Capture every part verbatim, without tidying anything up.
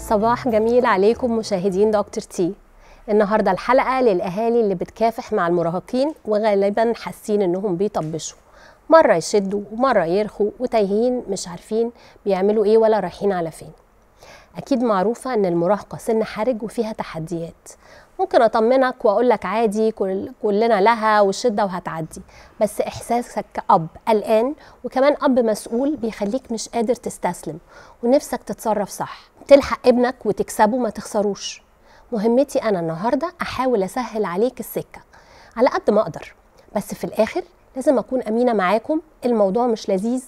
صباح جميل عليكم مشاهدين دكتور تي. النهارده الحلقه للاهالي اللي بتكافح مع المراهقين وغالبا حاسين انهم بيطبشوا، مره يشدوا ومره يرخوا وتايهين مش عارفين بيعملوا ايه ولا رايحين على فين. اكيد معروفه ان المراهقه سن حرج وفيها تحديات، ممكن اطمنك واقول لك عادي كل كلنا لها والشده وهتعدي، بس احساسك كأب قلقان وكمان اب مسؤول بيخليك مش قادر تستسلم ونفسك تتصرف صح، تلحق ابنك وتكسبه ما تخسروش. مهمتي انا النهارده احاول اسهل عليك السكه على قد ما اقدر، بس في الاخر لازم اكون امينه معاكم. الموضوع مش لذيذ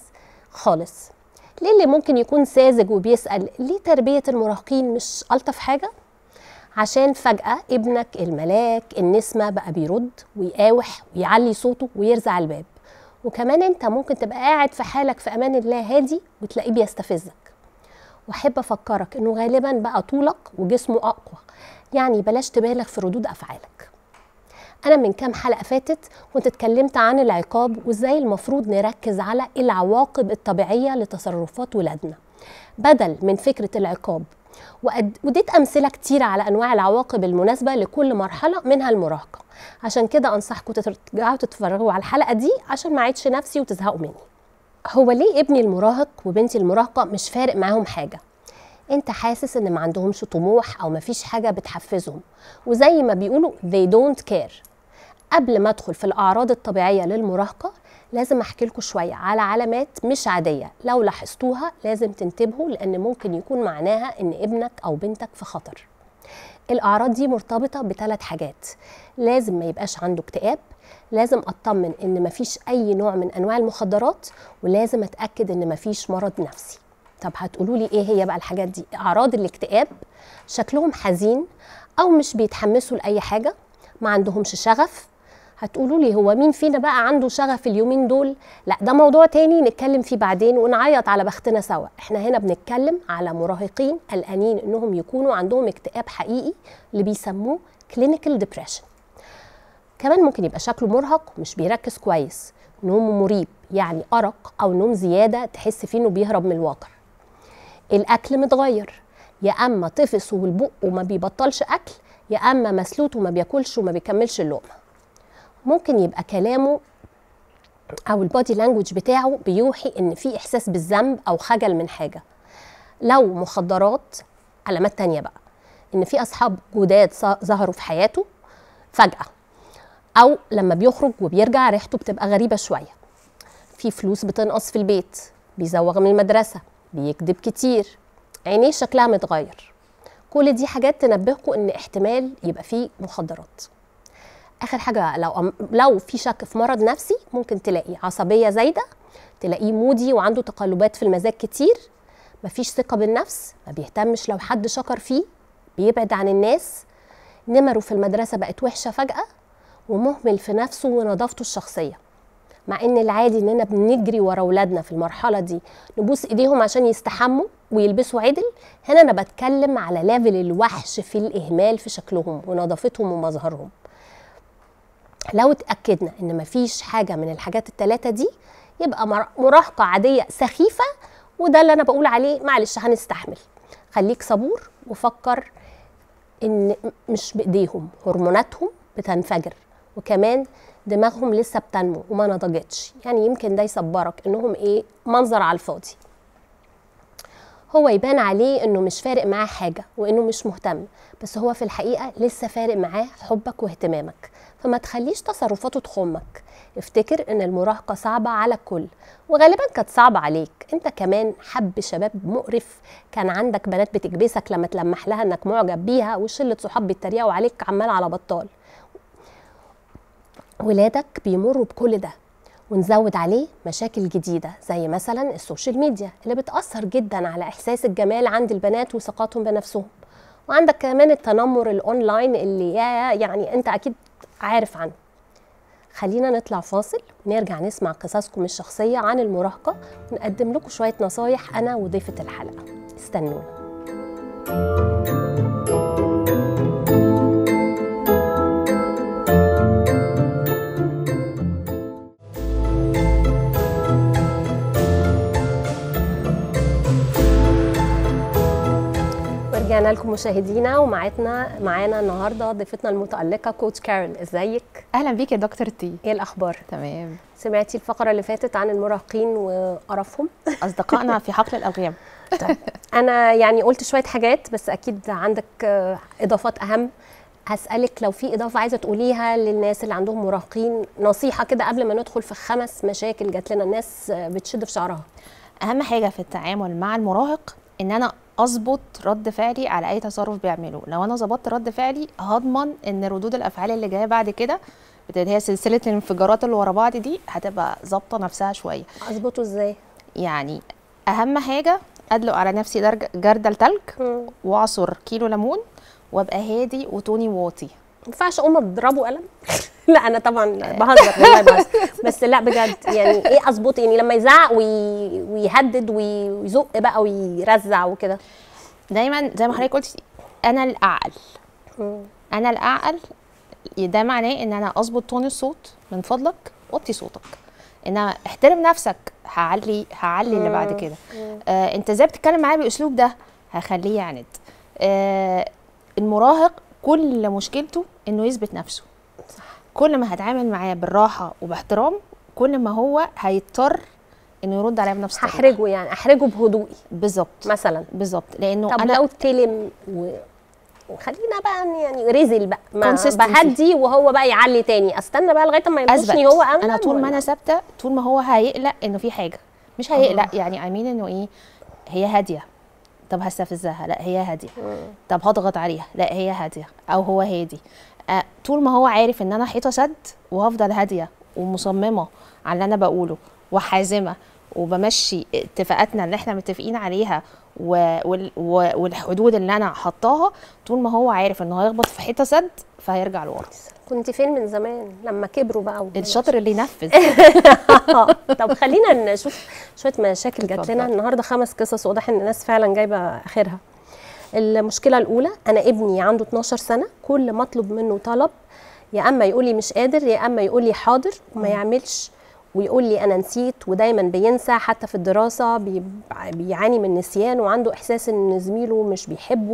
خالص. ليه اللي ممكن يكون ساذج وبيسأل ليه تربية المراهقين مش ألطف حاجة؟ عشان فجأة ابنك الملاك النسمة بقى بيرد ويقاوح ويعلي صوته ويرزع الباب، وكمان انت ممكن تبقى قاعد في حالك في أمان الله هادي وتلاقيه بيستفزك. وأحب أفكرك إنه غالبا بقى طولك وجسمه أقوى، يعني بلاش تبالغ في ردود أفعالك. أنا من كام حلقة فاتت كنت اتكلمت عن العقاب وإزاي المفروض نركز على العواقب الطبيعية لتصرفات ولادنا بدل من فكرة العقاب، وديت أمثلة كتيرة على أنواع العواقب المناسبة لكل مرحلة منها المراهقة. عشان كده أنصحكم ترجعوا تتفرجوا على الحلقة دي عشان ما عيدش نفسي وتزهقوا مني. هو ليه ابني المراهق وبنتي المراهقة مش فارق معاهم حاجة؟ انت حاسس ان ما عندهمش طموح او ما فيش حاجة بتحفزهم، وزي ما بيقولوا they don't care. قبل ما ادخل في الاعراض الطبيعيه للمراهقه لازم احكي لكم شويه على علامات مش عاديه، لو لاحظتوها لازم تنتبهوا لان ممكن يكون معناها ان ابنك او بنتك في خطر. الاعراض دي مرتبطه بثلاث حاجات: لازم ما يبقاش عنده اكتئاب، لازم اطمن ان ما فيش اي نوع من انواع المخدرات، ولازم اتاكد ان ما فيش مرض نفسي. طب هتقولوا لي ايه هي بقى الحاجات دي؟ اعراض الاكتئاب: شكلهم حزين او مش بيتحمسوا لاي حاجه، ما عندهمش شغف. هتقولوا لي هو مين فينا بقى عنده شغف اليومين دول؟ لا، ده موضوع تاني نتكلم فيه بعدين ونعيط على بختنا سوا. احنا هنا بنتكلم على مراهقين قلقانين انهم يكونوا عندهم اكتئاب حقيقي اللي بيسموه clinical depression. كمان ممكن يبقى شكله مرهق ومش بيركز كويس، نومه مريب يعني أرق او نوم زيادة تحس فيه انه بيهرب من الواقع. الاكل متغير، يا اما طفس والبق وما بيبطلش اكل، يا اما مسلوط وما بياكلش وما بيكملش اللقمه. ممكن يبقى كلامه او البودي لانجوج بتاعه بيوحي ان في احساس بالذنب او خجل من حاجه. لو مخدرات، علامات تانية بقى ان في اصحاب جداد ظهروا في حياته فجأة، او لما بيخرج وبيرجع ريحته بتبقى غريبة شوية. في فلوس بتنقص في البيت، بيزوغ من المدرسة، بيكذب كتير، عينيه شكلها متغير. كل دي حاجات تنبهكم ان احتمال يبقى فيه مخدرات. اخر حاجه لو لو في شك في مرض نفسي، ممكن تلاقي عصبيه زايده، تلاقيه مودي وعنده تقلبات في المزاج كتير، مفيش ثقه بالنفس، ما بيهتمش لو حد شكر فيه، بيبعد عن الناس، نمره في المدرسه بقت وحشه فجاه، ومهمل في نفسه ونظافته الشخصيه. مع ان العادي اننا بنجري ورا اولادنا في المرحله دي نبوس ايديهم عشان يستحموا ويلبسوا عدل، هنا انا بتكلم على ليفل الوحش في الاهمال في شكلهم ونظافتهم ومظهرهم. لو اتأكدنا ان مفيش حاجة من الحاجات الثلاثة دي يبقى مراهقة عادية سخيفة، وده اللي انا بقول عليه معلش هنستحمل. خليك صبور وفكر ان مش بايديهم، هرموناتهم بتنفجر، وكمان دماغهم لسه بتنمو وما نضجتش، يعني يمكن ده يصبرك انهم ايه منظر على الفاضي. هو يبان عليه انه مش فارق معاه حاجة وانه مش مهتم، بس هو في الحقيقة لسه فارق معاه حبك واهتمامك، فما تخليش تصرفاته تخمك. افتكر ان المراهقة صعبة على الكل، وغالبا كانت صعبة عليك انت كمان. حب شباب مقرف، كان عندك بنات بتكبسك لما تلمح لها انك معجب بيها، وشلة صحاب بيتريقوا عليك عمال على بطال. ولادك بيمروا بكل ده، ونزود عليه مشاكل جديدة زي مثلا السوشيال ميديا اللي بتأثر جدا على إحساس الجمال عند البنات وثقتهم بنفسهم. وعندك كمان التنمر الأونلاين اللي يعني أنت أكيد عارف عنه. خلينا نطلع فاصل ونرجع نسمع قصصكم الشخصية عن المراهقة، ونقدم لكم شوية نصايح أنا وضيفة الحلقة. استنونا. رجعنا لكم مشاهدينا، ومعانا معانا النهارده ضيفتنا المتألقة كوتش كارول. ازيك؟ اهلا بيك يا دكتور تي. ايه الاخبار؟ تمام. سمعتي الفقره اللي فاتت عن المراهقين وقرفهم؟ اصدقائنا في حقل الالغام. طيب انا يعني قلت شويه حاجات، بس اكيد عندك اضافات اهم. هسألك لو في اضافه عايزه تقوليها للناس اللي عندهم مراهقين، نصيحه كده قبل ما ندخل في خمس مشاكل جات لنا الناس بتشد في شعرها. اهم حاجه في التعامل مع المراهق ان انا اظبط رد فعلي على اي تصرف بيعمله. لو انا ظبطت رد فعلي هضمن ان ردود الافعال اللي جايه بعد كده، اللي هي سلسله الانفجارات اللي ورا بعض دي، هتبقى ظابطه نفسها شويه. اظبطه ازاي؟ يعني اهم حاجه ادلق على نفسي درجه جردل تلج واعصر كيلو ليمون وابقى هادي وتوني واطي. ما ينفعش اقوم اضربه قلم؟ لا انا طبعا بهزر والله، بس بس لا بجد يعني ايه اظبط؟ يعني لما يزعق وي... ويهدد ويزق بقى ويرزع وكده. دايما زي ما حضرتك قلتي انا الاعقل. انا الاعقل ده معناه ان انا اظبط تون الصوت. من فضلك وطي صوتك، ان احترم نفسك. هعلي هعلي اللي بعد كده. آه انت ازاي بتتكلم معايا بالاسلوب ده؟ هخليه يعند. آه المراهق كل مشكلته انه يثبت نفسه. صح. كل ما هتعامل معاه بالراحه وباحترام، كل ما هو هيضطر انه يرد عليا بنفس الطريقه. هحرجه يعني، احرجه بهدوئي بالظبط مثلا. بالظبط. لانه طب انا لو تلم و... وخلينا بقى يعني رزل بقى، ما بهدي وهو بقى يعلي تاني، استنى بقى لغايه ما يلطشني هو. امن انا طول ما انا ثابته، طول ما هو هيقلق انه في حاجه. مش هيقلق آه. يعني امين انه ايه، هي هاديه. طب هستفزها؟ لا هي هاديه. طب هضغط عليها؟ لا هي هاديه. او هو هادي. آه طول ما هو عارف ان انا حيطه سد وهفضل هاديه ومصممه على اللي انا بقوله وحازمه وبمشي اتفاقاتنا اللي احنا متفقين عليها والحدود اللي انا حطاها، طول ما هو عارف انه هيخبط في حيطه سد فهيرجع لورا. كنت فين من زمان لما كبروا بقى؟ الشاطر اللي ينفذ. طب خلينا نشوف شويه مشاكل جات لنا النهارده. خمس قصص واضح ان الناس فعلا جايبه اخرها. المشكله الاولى، انا ابني عنده اتناشر سنه، كل ما اطلب منه طلب يا اما يقول لي مش قادر يا اما يقول لي حاضر وما يعملش، ويقول لي انا نسيت، ودايما بينسى. حتى في الدراسه بيعاني من نسيان، وعنده احساس ان زميله مش بيحبه.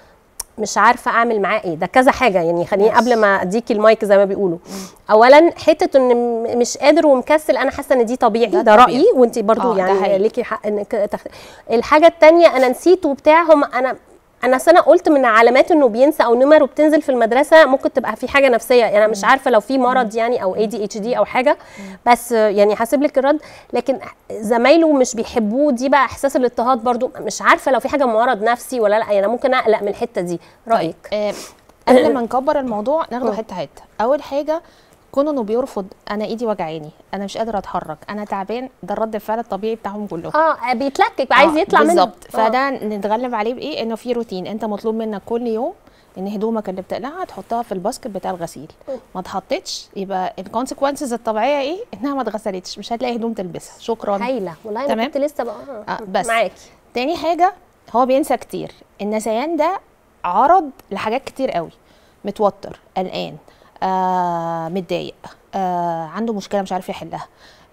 مش عارفه اعمل معاه ايه. ده كذا حاجه يعني. خليني قبل ما اديكي المايك زي ما بيقولوا، اولا حته ان مش قادر ومكسل، انا حاسه ان دي طبيعي. ده, ده رايي، وانت برضو يعني ليكي حق انك تخ... الحاجه الثانيه، انا نسيت وبتاع. هم انا انا سنه قلت من علامات انه بينسى او نمر وبتنزل في المدرسه ممكن تبقى في حاجه نفسيه. يعني انا مش عارفه لو في مرض يعني او اي دي اتش دي او حاجه، بس يعني هسيب لك الرد. لكن زمايله مش بيحبوه، دي بقى احساس الاضطهاد برضو. مش عارفه لو في حاجه مرض نفسي ولا لا. يعني انا ممكن اقلق من الحته دي. رايك؟ آه قبل ما نكبر الموضوع ناخده حته حته. اول حاجه، كون انه بيرفض، انا ايدي وجعاني، انا مش قادره اتحرك، انا تعبان، ده الرد الفعل الطبيعي بتاعهم كلهم. اه بيتلكك عايز يطلع منه بالظبط. فده نتغلب عليه بايه؟ انه في روتين. انت مطلوب منك كل يوم ان هدومك اللي بتقلعها تحطها في الباسكت بتاع الغسيل. ما اتحطتش يبقى الكونسيكونسز الطبيعيه ايه؟ انها ما اتغسلتش، مش هتلاقي هدوم تلبسها. شكرا. هايله والله. انا كنت لسه بقى آه بس معاكي. تاني حاجه، هو بينسى كتير. النسيان ده عرض لحاجات كتير قوي. متوتر، قلقان، آه متضايق، آه عنده مشكله مش عارف يحلها،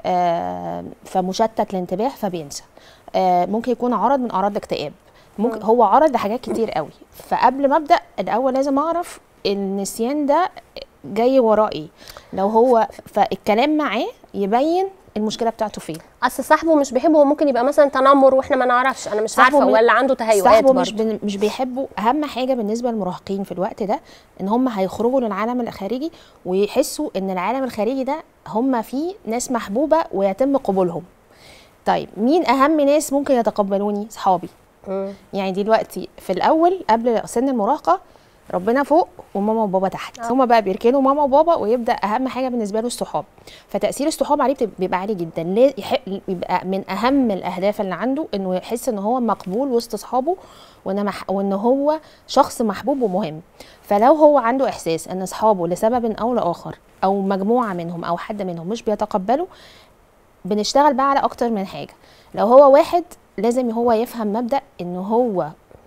آه فمشتت الانتباه فبينسى. آه ممكن يكون عرض من اعراض الاكتئاب. ممكن هو عرض لحاجات كتير قوي. فقبل ما ابدا الاول لازم اعرف النسيان ده جاي وراه ايه. لو هو فالكلام معاه يبين المشكله بتاعته فين. اصل صاحبه مش بيحبه، ممكن يبقى مثلا تنمر واحنا ما نعرفش، انا مش عارفه، ولا عنده تهيؤات. صاحبه مش بن مش بيحبه. اهم حاجه بالنسبه للمراهقين في الوقت ده ان هم هيخرجوا للعالم الخارجي ويحسوا ان العالم الخارجي ده هم فيه ناس محبوبه ويتم قبولهم. طيب مين اهم ناس ممكن يتقبلوني؟ صحابي. يعني دلوقتي في الاول قبل سن المراهقه ربنا فوق وماما وبابا تحت. هما بقى بيركنوا ماما وبابا، ويبدا اهم حاجه بالنسبه له الصحاب. فتاثير الصحاب عليه بيبقى عالي جدا. ليه يبقى من اهم الاهداف اللي عنده انه يحس ان هو مقبول وسط اصحابه، وان مح... وان هو شخص محبوب ومهم. فلو هو عنده احساس ان اصحابه لسبب او لاخر او مجموعه منهم او حد منهم مش بيتقبلوا، بنشتغل بقى على اكتر من حاجه. لو هو واحد، لازم هو يفهم مبدا ان هو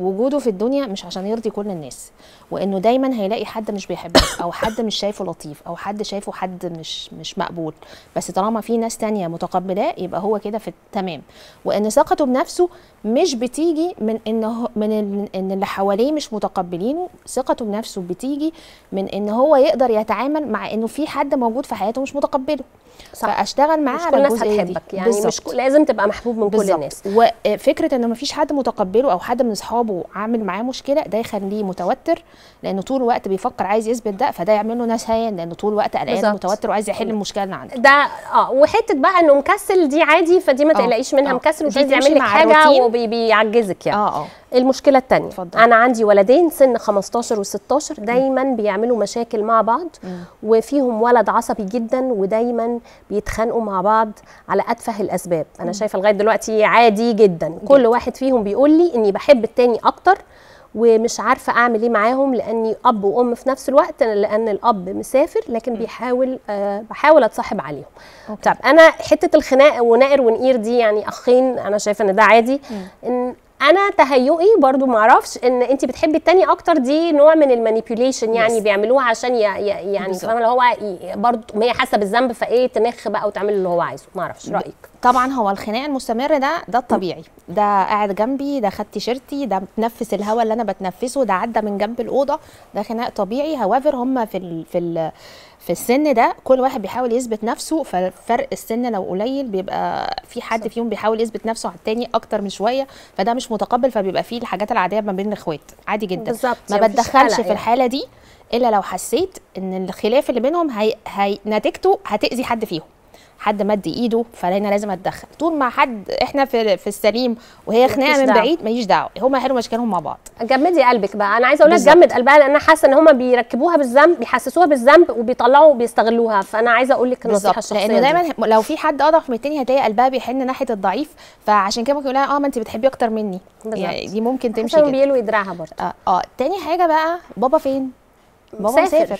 وجوده في الدنيا مش عشان يرضي كل الناس، وانه دايما هيلاقي حد مش بيحبه او حد مش شايفه لطيف او حد شايفه حد مش مش مقبول، بس طالما في ناس تانية متقبلاه يبقى هو كده في التمام. وان ثقته بنفسه مش بتيجي من انه من ان اللي حواليه مش متقبلينه، ثقته بنفسه بتيجي من ان هو يقدر يتعامل مع انه في حد موجود في حياته مش متقبله. صح. فاشتغل معاه على الناس هتحبك يعني بالزبط. مش لازم تبقى محبوب من بالزبط. كل الناس. وفكره ان مفيش حد متقبله او حد من اصحابه عامل معاه مشكله ده يخليه متوتر، لانه طول الوقت بيفكر عايز يثبت ده، فده يعمل له نسيان لانه طول الوقت قلقان متوتر وعايز يحل المشكله اللي عنده. ده اه وحته بقى انه مكسل دي عادي، فدي ما تقلقيش منها. مكسل ومش عايز يعمل لك حاجه وبيعجزك يعني. اه اه المشكله الثانيه، انا عندي ولدين سن خمستاشر وستاشر دايما م. بيعملوا مشاكل مع بعض، م. وفيهم ولد عصبي جدا ودايما بيتخانقوا مع بعض على اتفه الاسباب. انا م. شايفه لغايه دلوقتي عادي جدا. م. كل واحد فيهم بيقول لي اني بحب التاني اكتر ومش عارفه اعمل ايه معاهم، لاني اب وام في نفس الوقت، لان الاب مسافر لكن بيحاول أه بحاول اتصاحب عليهم. أوكي. طب انا حته الخناق ونائر ونقير دي يعني اخين، انا شايفه ان ده عادي. م. ان انا تهيؤي برضو ما اعرفش ان انت بتحبي التاني اكتر، دي نوع من المانيبيوليشن يعني yes. بيعملوها عشان ي... يعني فاهمه اللي هو برضو ما هي حاسه بالذنب فايه تنخ بقى وتعمل اللي هو عايزه. ما اعرفش رايك. طبعا هو الخناق المستمر ده ده الطبيعي، ده قاعد جنبي، ده خد تيشيرتي، ده بتنفس الهواء اللي انا بتنفسه، ده عدى من جنب الاوضه، ده خناق طبيعي. هوافر هم في ال... في ال... في السن ده كل واحد بيحاول يثبت نفسه، ففرق السن لو قليل بيبقى في حد فيهم بيحاول يثبت نفسه على التاني اكتر من شويه، فده مش متقبل، فبيبقى فيه الحاجات العاديه ما بين الاخوات عادي جدا. بالظبط. ما بتدخلش في الحاله دي الا لو حسيت ان الخلاف اللي بينهم هي, هي نتيجته هتاذي حد فيهم، حد مد ايده فانا لازم اتدخل. طول ما حد احنا في في السليم وهي خناقه من بعيد ماليش دعوه، هم يحلوا مشاكلهم مع بعض. جمدي قلبك بقى. انا عايزه اقول لك جمد قلبها، لان انا حاسه ان هم بيركبوها بالذنب، بيحسسوها بالذنب وبيطلعوا وبيستغلوها. فانا عايزه اقول لك النصيحه الشخصيه لانه دايما دي. لو في حد اضعف من التاني هتلاقي قلبها بيحن ناحيه الضعيف، فعشان كده ممكن يقول لها اه ما انت بتحبي اكتر مني بالزبط. يعني دي ممكن تمشي كده. بيلوي دراعها برضه. اه, آه. تاني حاجه بقى، بابا فين؟ بابا مسافر.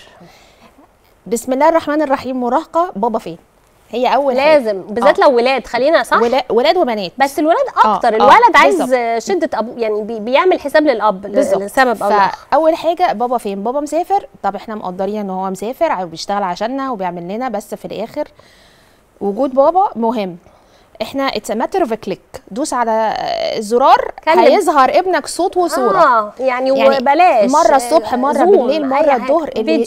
بسم الله الرحمن الرحيم. مراهقه، بابا فين؟ هي اول لازم بالذات آه. لو ولاد، خلينا صح، ولا ولاد وبنات، بس الولاد اكتر. آه. الولد آه. عايز بالزبط. شده ابو يعني بي بيعمل حساب للاب لسبب او اخر. فاول حاجه بابا فين؟ بابا مسافر. طب احنا مقدرين ان هو مسافر وبيشتغل عشاننا وبيعمل لنا، بس في الاخر وجود بابا مهم. احنا اتس ماتر اوف كليك، دوس على الزرار هيظهر ابنك صوت وصوره. اه يعني, يعني وبلاش مره الصبح مره بالليل مره الظهر.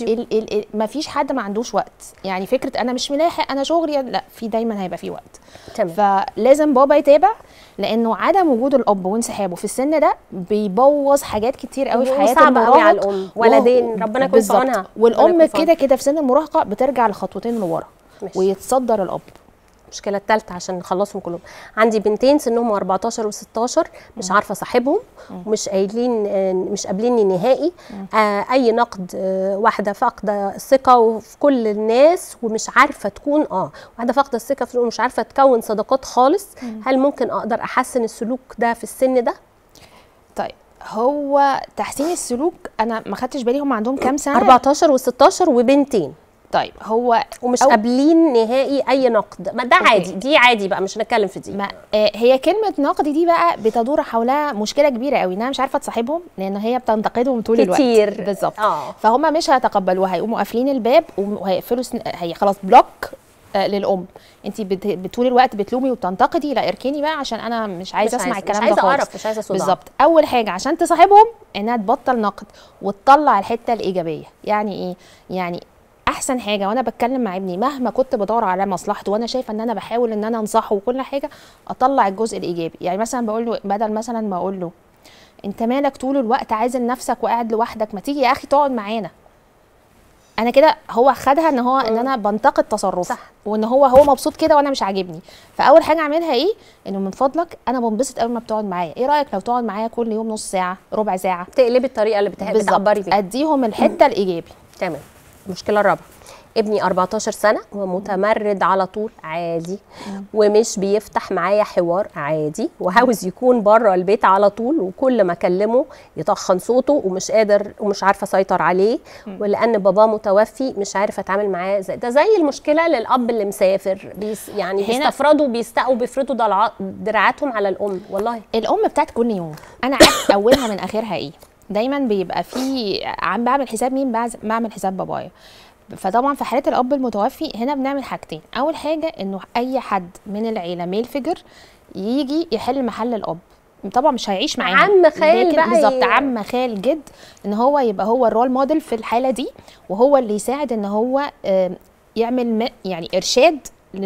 ما فيش حد ما عندوش وقت. يعني فكره انا مش ملاحق انا شغلي، لا، في دايما هيبقى في وقت. تمام. فلازم بابا يتابع، لانه عدم وجود الاب وانسحابه في السن ده بيبوظ حاجات كتير قوي في حياه المراهق. صعب على الام، ولدين ربنا يكون في عونها. والام كده كده في سن المراهقه بترجع لخطوتين لورا ويتصدر الاب. المشكله الثالثه عشان نخلصهم كلهم، عندي بنتين سنهم أربعتاشر وستاشر، مش عارفه صاحبهم، ومش قايلين مش قابليني نهائي. آه اي نقد، آه واحده فاقده الثقه في كل الناس ومش عارفه تكون اه واحده فاقده الثقه في ومش عارفه تكون صداقات خالص. هل ممكن اقدر احسن السلوك ده في السن ده؟ طيب هو تحسين السلوك انا ما خدتش بالي هم عندهم كام سنه؟ أربعتاشر وستاشر وبنتين. طيب هو ومش قابلين نهائي اي نقد، ما ده عادي، دي عادي بقى، مش هنتكلم في دي. ما آه هي كلمه نقد دي بقى بتدور حولها مشكله كبيره قوي، انها مش عارفه تصاحبهم لان هي بتنتقدهم طول الوقت كتير. بالظبط. آه. فهم مش هيتقبلوا، هيقوموا قافلين الباب وهيقفلوا سن... هي خلاص بلوك آه للام. انت بت... طول الوقت بتلومي وبتنتقدي، لا اركني بقى عشان انا مش عايزه اسمع الكلام ده خالص. مش عايزه اعرف، مش عايزه صداع. بالظبط. اول حاجه عشان تصاحبهم انها تبطل نقد وتطلع الحته الايجابيه. يعني ايه؟ يعني احسن حاجه وانا بتكلم مع ابني مهما كنت بدور على مصلحته وانا شايفه ان انا بحاول ان انا انصحه وكل حاجه، اطلع الجزء الايجابي. يعني مثلا بقول له، بدل مثلا ما اقول له انت مالك طول الوقت عازل نفسك وقاعد لوحدك، ما تيجي يا اخي تقعد معانا. انا كده هو خدها ان هو ان انا بنتقد تصرفه، وان هو هو مبسوط كده وانا مش عاجبني. فاول حاجه اعملها ايه؟ انه من فضلك انا بنبسط قوي ما بتقعد معايا، ايه رايك لو تقعد معايا كل يوم نص ساعه ربع ساعه؟ تقلبي الطريقه اللي بتعبري بيها، اديهم الحته الايجابي. تمام. المشكله الرابعه، ابني أربعتاشر سنة ومتمرد على طول عادي، ومش بيفتح معايا حوار عادي، وعاوز يكون بره البيت على طول، وكل ما اكلمه يطخن صوته ومش قادر ومش عارفه اسيطر عليه، ولان باباه متوفي مش عارفه اتعامل معاه. زي ده زي المشكله للاب اللي مسافر بيس يعني بيستفردوا بيستقوا بيفرضوا دراعاتهم على الام. والله الام بتاعت كل يوم انا عارف اولها من اخرها ايه، دايما بيبقى في عم بعمل حساب مين، بعمل حساب بابايا. فطبعا في حاله الاب المتوفي هنا بنعمل حاجتين. اول حاجه انه اي حد من العيله ميل فيجر يجي يحل محل الاب، طبعا مش هيعيش معاهم، عم خال بقى بالظبط، عم خال جد، ان هو يبقى هو الرول موديل في الحاله دي، وهو اللي يساعد ان هو يعمل يعني ارشاد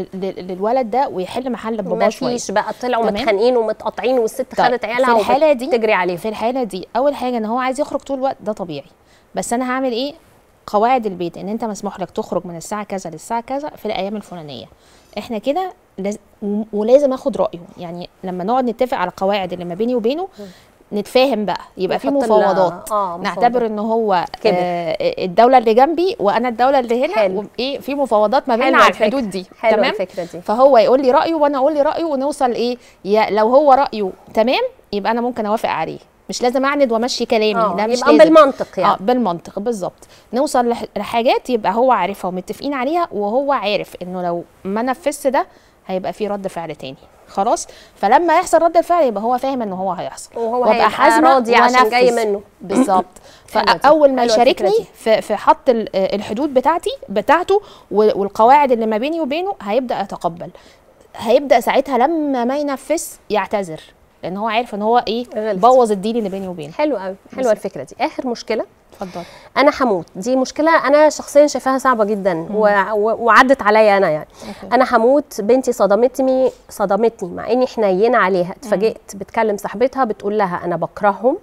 للولد ده ويحل محل باباه شويه. مفيش بقى طلعوا متخانقين ومتقاطعين والست خدت عيالها في الحاله دي تجري عليه. في الحاله دي اول حاجه ان هو عايز يخرج طول الوقت، ده طبيعي، بس انا هعمل ايه؟ قواعد البيت ان انت مسموح لك تخرج من الساعه كذا للساعه كذا في الايام الفلانيه. احنا كده لاز... ولازم اخد رايه، يعني لما نقعد نتفق على قواعد اللي ما بيني وبينه نتفاهم بقى، يبقى في مفاوضات. آه نعتبر ان هو آه الدوله اللي جنبي وانا الدوله اللي هنا، وايه في مفاوضات ما بيننا على الحدود دي. تمام، الفكرة دي. فهو يقول لي رايه وانا اقول لي رايه، ونوصل ايه، لو هو رايه تمام يبقى انا ممكن اوافق عليه، مش لازم اعند وامشي كلامي. لا مش يبقى لازم بالمنطق يعني. اه بالمنطق بالظبط. نوصل لحاجات يبقى هو عارفها ومتفقين عليها، وهو عارف انه لو ما نفذش ده هيبقى في رد فعل تاني. خلاص، فلما يحصل رد الفعل يبقى هو فاهم ان هو هيحصل، وهو هيبقى حازمه راضي عشان جاي منه. بالظبط. فاول ما يشاركني في في حط الحدود بتاعتي بتاعته والقواعد اللي ما بيني وبينه هيبدا يتقبل. هيبدا ساعتها لما ما ينفذ يعتذر، لان هو عارف ان هو ايه، بوظ الديل اللي بيني وبينه. حلو قوي، حلوه الفكره دي. اخر مشكله، اتفضل. انا هموت، دي مشكله انا شخصيا شايفاها صعبه جدا وعدت عليا انا يعني. أوكي. انا هموت، بنتي صدمتني صدمتني مع اني حنينه عليها، اتفاجئت بتكلم صاحبتها بتقول لها انا بكرههم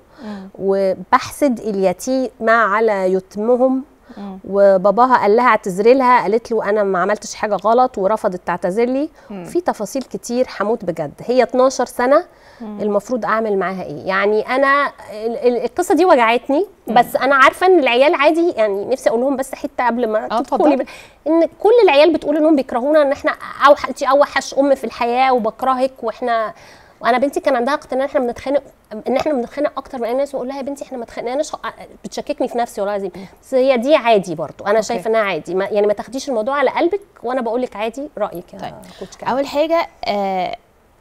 وبحسد اليتيم على يتمهم، وباباها قال لها اعتذري لها، قالت له انا ما عملتش حاجه غلط ورفضت تعتذر لي. في تفاصيل كتير، هموت بجد. هي اتناشر سنه، المفروض اعمل معاها ايه؟ يعني انا القصه دي وجعتني، بس انا عارفه ان العيال عادي، يعني نفسي اقول لهم بس حته قبل ما تدخلي، ان كل العيال بتقول انهم بيكرهونا، ان احنا اوحش اوحش ام في الحياه وبكرهك، واحنا وانا بنتي كان عندها اقتناع ان احنا بنتخانق، ان احنا بنتخانق اكتر من الناس، واقول لها يا بنتي احنا ما اتخانقناش، بتشككني في نفسي والله العظيم. بس هي دي عادي برضو، انا شايفه انها عادي، ما يعني ما تاخديش الموضوع على قلبك، وانا بقول لك عادي رايك يا طيب. كوتش. اول حاجه آه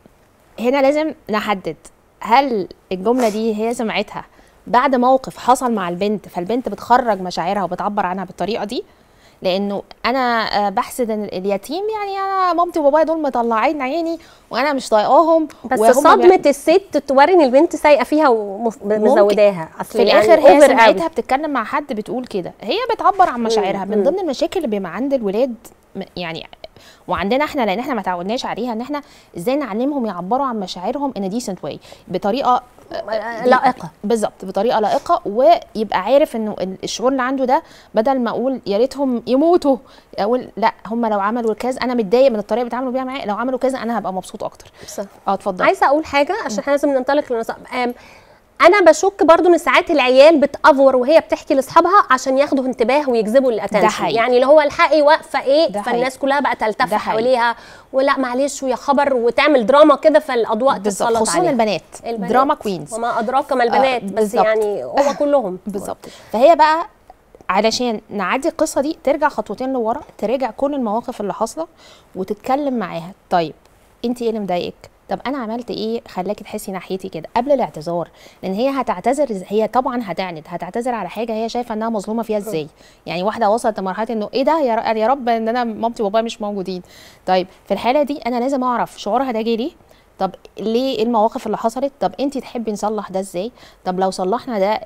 هنا لازم نحدد، هل الجمله دي هي سمعتها بعد موقف حصل مع البنت، فالبنت بتخرج مشاعرها وبتعبر عنها بالطريقه دي؟ لانه انا بحسد ان اليتيم، يعني انا مامتي وبابايا دول مطلعين عيني وانا مش طايقاهم، بس صدمه بي... الست توري ان البنت سايقه فيها ومزوداها. في الاخر يعني هي سمعتها بتتكلم مع حد بتقول كده، هي بتعبر عن مشاعرها. من ضمن المشاكل اللي بيبقى عند الولاد يعني وعندنا احنا، لان احنا ما تعودناش عليها، ان احنا ازاي نعلمهم يعبروا عن مشاعرهم ان ديسنت واي، بطريقه لائقه. بالظبط، بطريقه لائقه، ويبقى عارف انه الشعور اللي عنده ده، بدل ما اقول يا ريتهم يموتوا، اقول لا هم لو عملوا كذا انا متضايق من الطريقه بيتعاملوا بيها معايا، لو عملوا كذا انا هبقى مبسوط اكتر. اه اتفضل. عايزه اقول حاجه عشان احنا لازم ننطلق للنصائح. انا بشك برضو ان ساعات العيال بتافور وهي بتحكي لاصحابها عشان ياخدوا انتباه ويجذبوا الاتنشن، يعني اللي هو الحقي واقفه ايه، فالناس كلها بقى تلتف حواليها، ولا معلش ويا خبر، وتعمل دراما كده فالاضواء تتسلط عليها، خصوصا البنات. البنات دراما كوينز، وما ادراك ما البنات. آه بس يعني هو كلهم بالظبط. فهي بقى علشان نعدي القصه دي ترجع خطوتين لورا، تراجع كل المواقف اللي حاصله وتتكلم معاها. طيب انت ايه اللي مضايقك؟ طب انا عملت ايه خلاكي تحسي ناحيتي كده؟ قبل الاعتذار، لان هي هتعتذر، هي طبعا هتعند، هتعتذر على حاجه هي شايفه انها مظلومه فيها ازاي. يعني واحده وصلت لمرحله انه ايه ده يا رب ان انا مامتي وبابايا مش موجودين. طيب في الحاله دي انا لازم اعرف شعورها ده جه ليه؟ طب ليه؟ المواقف اللي حصلت؟ طب انت تحبي نصلح ده ازاي؟ طب لو صلحنا ده آآ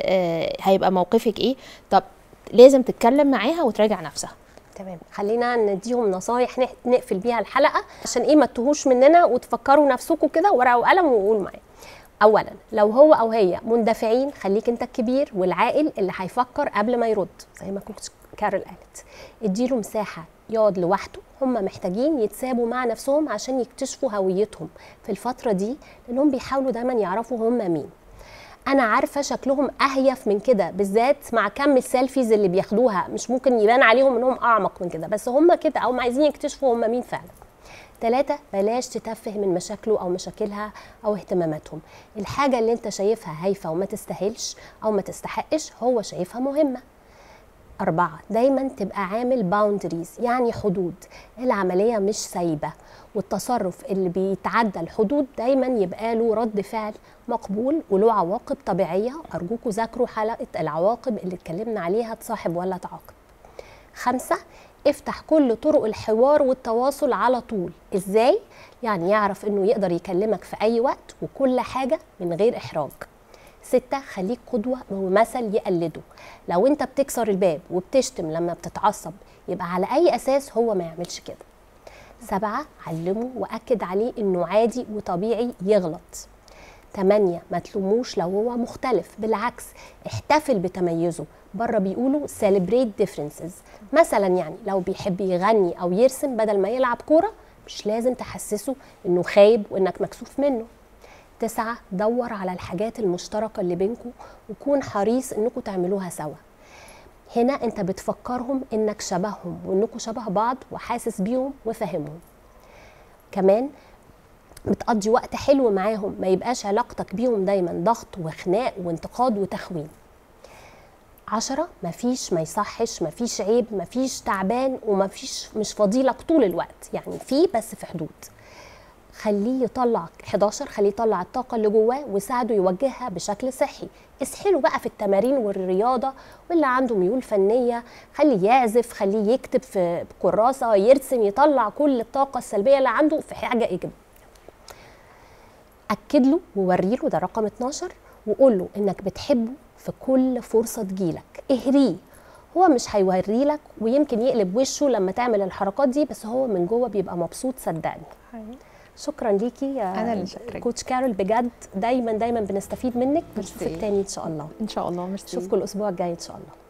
آآ هيبقى موقفك ايه؟ طب لازم تتكلم معاها وتراجع نفسها. تمام، خلينا نديهم نصايح نقفل بيها الحلقه عشان ايه ما تتوهوش مننا وتفكروا نفسكم كده ورقه وقلم وقول معايا. اولا، لو هو او هي مندفعين، خليك انت الكبير والعاقل اللي هيفكر قبل ما يرد، زي ما كنت كارول قالت. اديله مساحه يقعد لوحده، هم محتاجين يتسابوا مع نفسهم عشان يكتشفوا هويتهم في الفتره دي، لانهم بيحاولوا دايما يعرفوا هم مين. انا عارفه شكلهم اهيف من كده، بالذات مع كم السيلفيز اللي بياخدوها، مش ممكن يبان عليهم انهم اعمق من كده، بس هم كده، او عايزين يكتشفوا هم مين فعلا. ثلاثة، بلاش تتفه من مشاكله او مشاكلها او اهتماماتهم. الحاجه اللي انت شايفها هايفه وما تستاهلش او ما تستحقش، هو شايفها مهمه. أربعة، دايما تبقى عامل باوندريز، يعني حدود. العملية مش سايبة، والتصرف اللي بيتعدى الحدود دايما يبقى له رد فعل مقبول وله عواقب طبيعية. أرجوكوا ذاكروا حلقة العواقب اللي اتكلمنا عليها، تصاحب ولا تعاقب. خمسة، افتح كل طرق الحوار والتواصل على طول. ازاي؟ يعني يعرف انه يقدر يكلمك في اي وقت وكل حاجة من غير احراج. ستة، خليك قدوة ومثل يقلده. لو انت بتكسر الباب وبتشتم لما بتتعصب، يبقى على اي اساس هو ما يعملش كده. سبعة، علمه واكد عليه انه عادي وطبيعي يغلط. تمانية، ما تلوموش لو هو مختلف، بالعكس احتفل بتميزه. بره بيقولوا celebrate differences. مثلا يعني لو بيحب يغني او يرسم بدل ما يلعب كورة، مش لازم تحسسه انه خايب وانك مكسوف منه. تسعة، دور على الحاجات المشتركة اللي بينكم وكون حريص انكم تعملوها سوا. هنا انت بتفكرهم انك شبههم وانكم شبه بعض وحاسس بيهم وفاهمهم. كمان بتقضي وقت حلو معاهم، ما يبقاش علاقتك بيهم دايما ضغط وخناق وانتقاد وتخوين. عشرة، مفيش ما يصحش، مفيش عيب، مفيش تعبان، ومفيش مش فضيلك طول الوقت، يعني في بس في حدود. خليه يطلع. حداشر، خليه يطلع الطاقة اللي جواه وساعده يوجهها بشكل صحي. اسحله بقى في التمارين والرياضة، واللي عنده ميول فنية خليه يعزف، خليه يكتب في كراسة، يرسم، يطلع كل الطاقة السلبية اللي عنده في حاجة إيجابية. أكد له ووريله، ده رقم اتناشر، وقول له إنك بتحبه في كل فرصة تجيلك. اهريه، هو مش هيوري لك ويمكن يقلب وشه لما تعمل الحركات دي، بس هو من جوه بيبقى مبسوط صدقني. شكرا ليكي يا انا اللي شكرا كوتش كارول، بجد دايما دايما بنستفيد منك. نشوفك تاني ان شاء الله. ان شاء الله. ميرسي. نشوفكم الاسبوع الجاي ان شاء الله.